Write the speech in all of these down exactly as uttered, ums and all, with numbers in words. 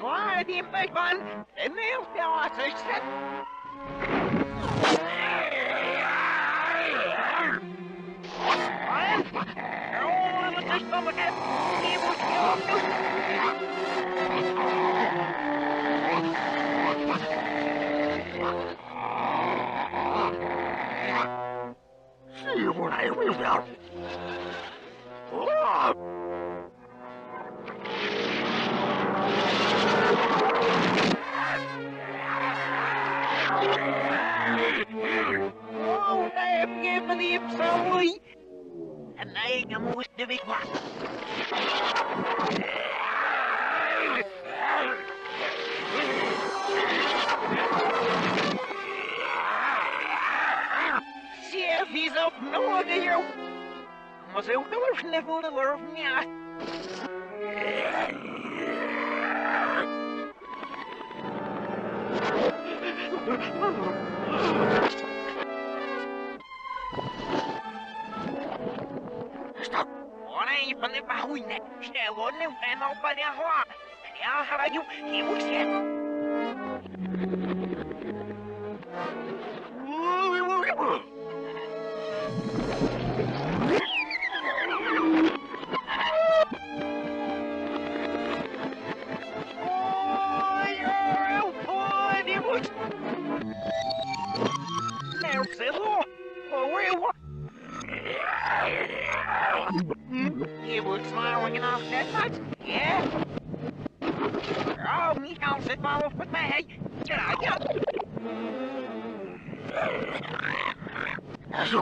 Waar die met van en heel veel assistent. Oh, wat is dat met hem? Die moet je opdoen. Zie je hoe hij wil wel? Oh, daar heb je van die zooi. En nee, dan moest de weg wachten. Chef, he's up north here. Was ook nog een sniffel te lurven, ja. Stop! Olha van de bahuine. Stel hoor, nu en op bij de hua. Ja, ga je, je moet zien. Je moet smiling off that much, yeah? Oh, me gaan zit maar op met mij. Ja, ja. Zo.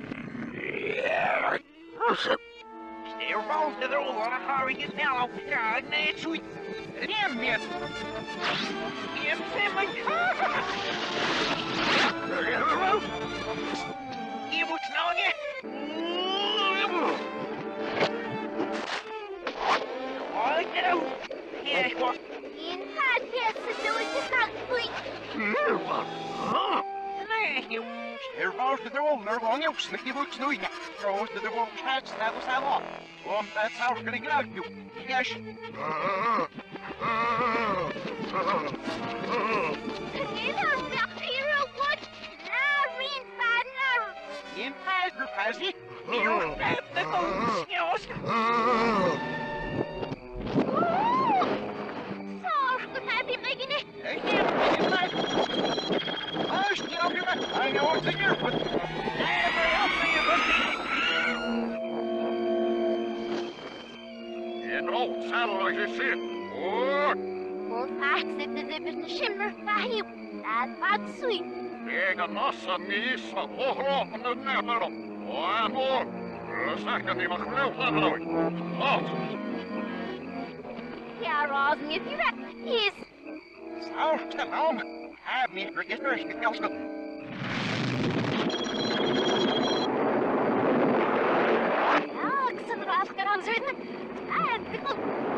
Stervals de rol, dan ga ik het nou. Ja, nee, zoet. Rem weer. Je hebt mijn... Je moet snel, ja. In podcast facility factory. Nee, Stervals de rol, maar lang op slikje moet snoeien. Trouwens, de rol schijnt snel snel op. Want dat zou ik kunnen uit doen. Yes. Can you have hero what? Now, in partner. In partner, Fuzzy. You have the most skills. I know what's in your foot. Never help me, you know, saddle as you see it. Oh! Well, facts it is if it's a shimmer fahim. That's bad sweet. Big and nossa misa, oh, oh, and the never. Oh, and more. A second, you must live that way. Oh! Yeah, Rosin, if you reckon, yes. So, step home. Have me for his nurse, you know, Alex, the rascal answered. Ah,